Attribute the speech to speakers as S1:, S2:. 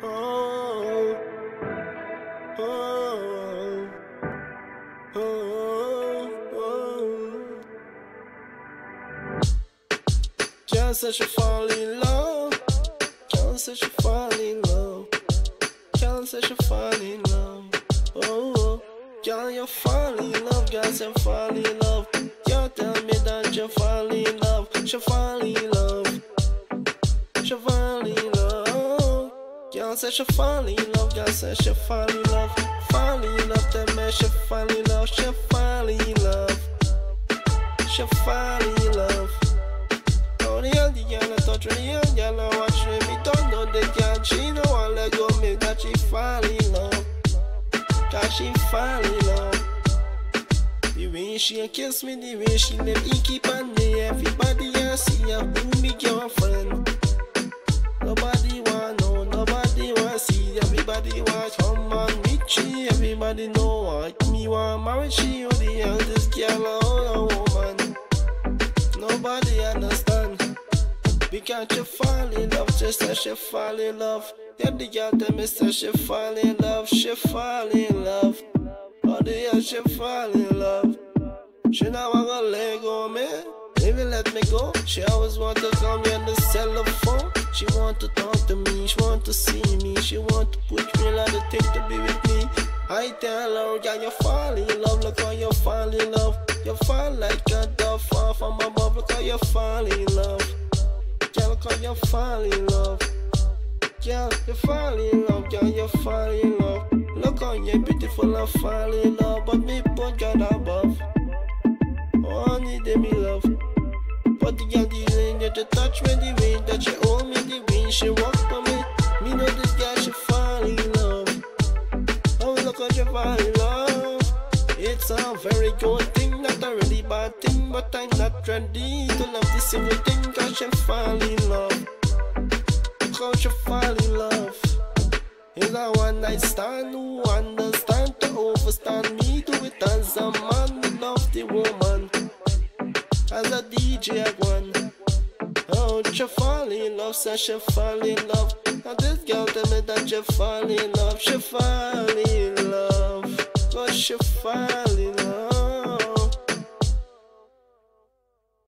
S1: Oh, oh, oh, oh. Can't say she fall in love. Can't say she fall in love. Can't say she fall in love. Oh, oh. Girl, you fall in love. Girl, say fall in love. You tell me that you fall in love. She fall in love. She fall in love. Girl say she fall in love. Girl say she fall in love. Fall in love. Tell me she fall in love. She fall in love. She fall in love. Oh, the other girl I touch me, the other girl I watch me. Me don't know the girl. She don't want let go me. That she fall in love. Cause she fall in love. The way she kiss me, the way she let me keep on me. Everybody I see her be me girlfriend. Nobody want know, nobody want see. Everybody want come on with she. Everybody know what me want marry she. Or the eldest girl or a woman. Nobody understand. Because she fall in love, just as she fall in love. Yeah, the girl tell me say she fall in love. She fall in love. Oh, the girl she fall in love. She now want to let go me. Maybe let me go. She always want to call me on the cell phone. She want to talk to me, she want to see me. She want to put me like the thing to be with me. I tell her, girl, you fall in love. Look how you fall in love. You fall like a dove fall from above. Look how you fall in love. Girl, look how you fall in love. Girl, you fall in love. Girl, you fall in love. Look how you're beautiful and fall in love. But me put God above. Only they me love. But the girl, the way that you touch me, the way that you hold me, the way she walk for me. Me know this girl, she fall in love. Oh, look how she fall in love. It's a very good thing, not a really bad thing. But I'm not ready to love this single thing. Cause she fall in love. Look how she fall in love. It's a one night stand who understand to overstand me. Do it as a man, we love the woman. As a DJ I won. Oh, she fall in love, say she fall in love. Now this girl tell me that she fall in love. She fall in love. Cause she fall in love.